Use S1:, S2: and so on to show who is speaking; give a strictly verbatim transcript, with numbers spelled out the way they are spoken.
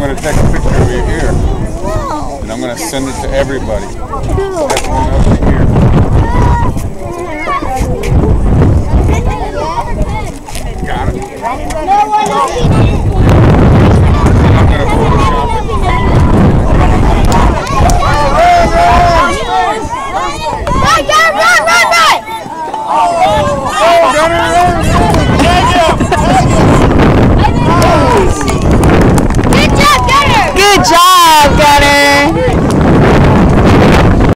S1: going to take a picture of your ear. And I'm going to send it to everybody. Everyone over here. Got it?
S2: No one else.
S1: I'm going to Photoshop it.
S2: Run, run, run, run, run!
S1: Oh, run, run, run!